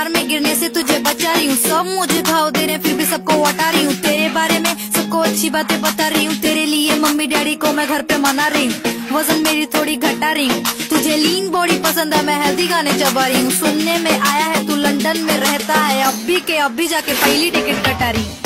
प्यार में गिरने से तुझे बचा रही हूँ। सब मुझे भाव दे रहे फिर भी सबको हटा रही हूँ। तेरे बारे में सबको अच्छी बातें बता रही हूँ। तेरे लिए मम्मी डैडी को मैं घर पे मना रही हूँ। वजन मेरी थोड़ी घटा रही हूँ। तुझे लीन बॉडी पसंद है, मैं हेल्दी गाने चबा रही हूँ। सुनने में आया है तू लंदन में रहता है, अब भी जाके पहली टिकट कटा रही हूँ।